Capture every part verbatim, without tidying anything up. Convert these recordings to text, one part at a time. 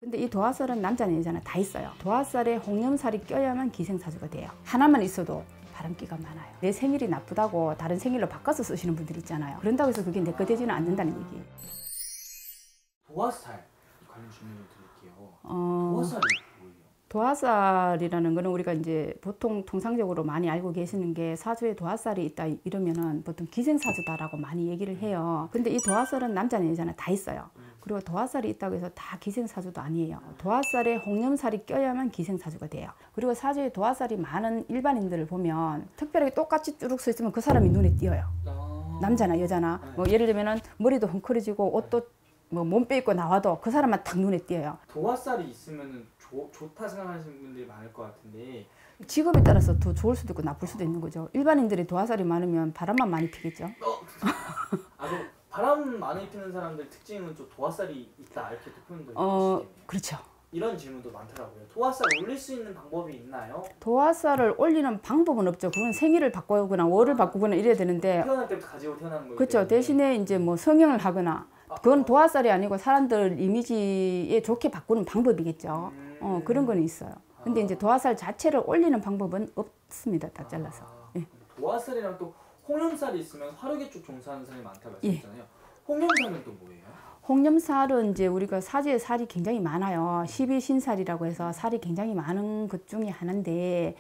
근데 이 도화살은 남자나 여자나 다 있어요. 도화살에 홍염살이 껴야만 기생사주가 돼요. 하나만 있어도 바람기가 많아요. 내 생일이 나쁘다고 다른 생일로 바꿔서 쓰시는 분들 있잖아요. 그런다고 해서 그게 내 거 되지는 않는다는 얘기예요. 도화살 관련 질문을 드릴게요. 어... 도화살이 뭐예요? 도화살이라는 거는 우리가 이제 보통 통상적으로 많이 알고 계시는 게 사주에 도화살이 있다 이러면은 보통 기생사주다라고 많이 얘기를 해요. 근데 이 도화살은 남자나 여자나 다 있어요. 그리고 도화살이 있다고 해서 다 기생사주도 아니에요. 도화살에 홍염살이 껴야만 기생사주가 돼요. 그리고 사주에 도화살이 많은 일반인들을 보면 특별하게 똑같이 쭈룩 서 있으면 그 사람이 눈에 띄어요. 남자나 여자나. 뭐 예를 들면은 머리도 헝클어지고 옷도 뭐 몸 빼입고 나와도 그 사람만 딱 눈에 띄어요. 도화살이 있으면 좋, 좋다 생각하시는 분들이 많을 것 같은데 직업에 따라서 더 좋을 수도 있고 나쁠 수도 있는 거죠. 일반인들이 도화살이 많으면 바람만 많이 피겠죠. 어? 아, 그럼 바람 많이 피는 사람들 특징은 좀 도화살이 있다 이렇게 표현도 어, 해주시겠네요. 그렇죠. 이런 질문도 많더라고요. 도화살 올릴 수 있는 방법이 있나요? 도화살을 올리는 방법은 없죠. 그건 생일을 바꾸거나 월을 바꾸거나 이래야 되는데. 태어날 때부터 가지고 태어나는 거예요. 그렇죠. 대신에 이제 뭐 성형을 하거나 그건 도화살이 아니고 사람들 이미지에 좋게 바꾸는 방법이겠죠. 음... 어, 그런 거는 있어요. 근데 이제 도화살 자체를 올리는 방법은 없습니다. 딱 잘라서. 아, 예. 도화살이랑 또 홍염살이 있으면 화력의 쪽 종사하는 사람이 많다고 말씀하셨잖아요. 예. 홍염살은 또 뭐예요? 홍염살은 이제 우리가 사주에 살이 굉장히 많아요. 십이신살이라고 해서 살이 굉장히 많은 것 중에 하나인데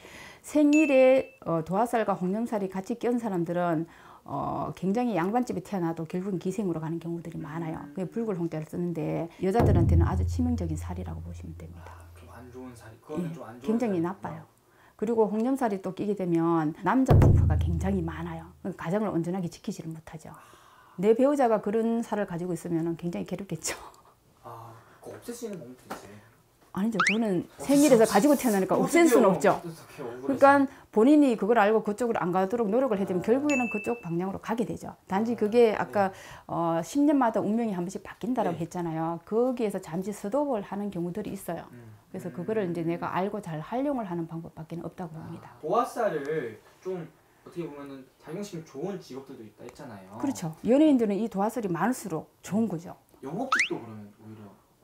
생일에 어, 도화살과 홍염살이 같이 껴온 사람들은 어, 굉장히 양반집에 태어나도 결국은 기생으로 가는 경우들이 많아요. 그게 불굴홍자를 쓰는데 여자들한테는 아주 치명적인 살이라고 보시면 됩니다. 아, 좀 안 좋은 살, 그거는 예, 좀 안 좋은 굉장히 살이구나. 나빠요. 그리고 홍염살이 또 끼게 되면 남자 풍파가 굉장히 많아요. 가정을 온전하게 지키지를 못하죠. 내 배우자가 그런 살을 가지고 있으면 굉장히 괴롭겠죠. 아, 그거 없앨 수 있는 방법도 있어요? 아니죠. 그거는 생일에서 가지고 태어나니까 없앨 수는 없죠. 그러니까 본인이 그걸 알고 그쪽으로 안 가도록 노력을 해야 되면 결국에는 그쪽 방향으로 가게 되죠. 단지 그게 아까 어, 십 년마다 운명이 한 번씩 바뀐다라고 했잖아요. 거기에서 잠시 스톱을 하는 경우들이 있어요. 그래서 그거를 이제 내가 알고 잘 활용을 하는 방법밖에 없다고 봅니다. 도화살을 좀 어떻게 보면은 자격심이 좋은 직업들도 있다 했잖아요. 그렇죠. 연예인들은 이 도화살이 많을수록 좋은 거죠. 영업직도 그러면 오히려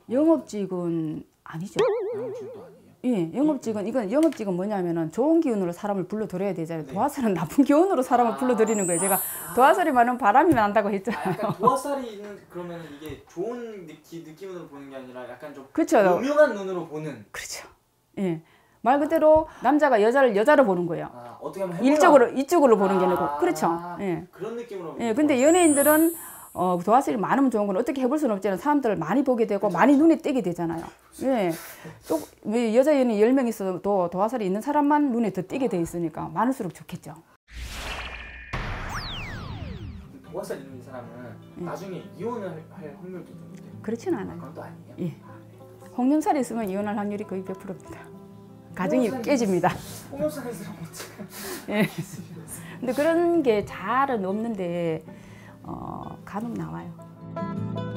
영업직은 아니죠. 영업직도 아니에요? 예, 영업직은 이건 영업직은 뭐냐면은 좋은 기운으로 사람을 불러들여야 되잖아요. 네. 도화살은 나쁜 기운으로 사람을 아 불러들이는 거예요. 제가 도화살이 많으면 바람이 난다고 했잖아요. 아, 약간 도화살이 있는 그러면 이게 좋은 느끼, 느낌으로 보는 게 아니라 약간 좀 그렇죠. 오묘한 눈으로 보는. 그렇죠. 예. 말 그대로 남자가 여자를 여자로 보는 거예요. 아, 어떻게 하면 해보려고. 일적으로 이쪽으로 보는 게 아니고. 아, 그렇죠. 예. 그런 느낌으로. 예. 근데 연예인들은 어, 도화살이 많으면 좋은 건 어떻게 해볼 수는 없잖아요. 사람들을 많이 보게 되고 그쵸, 많이 그쵸. 눈에 띄게 되잖아요. 예. 또 왜 여자 연예인 열 명 있어도 도화살이 있는 사람만 눈에 더 띄게 돼 있으니까 많을수록 좋겠죠. 도화살 있는 사람은 예. 나중에 이혼을 할 확률도 좀 있대요. 그렇지는 않아요. 그건 또 아니에요? 예. 홍염살이 있으면 이혼할 확률이 거의 백 퍼센트입니다. 가정이 홍염살이 깨집니다. 홍염살 있으면 어떡해. 예. 근데 그런 게 잘은 없는데 어, 간혹 나와요.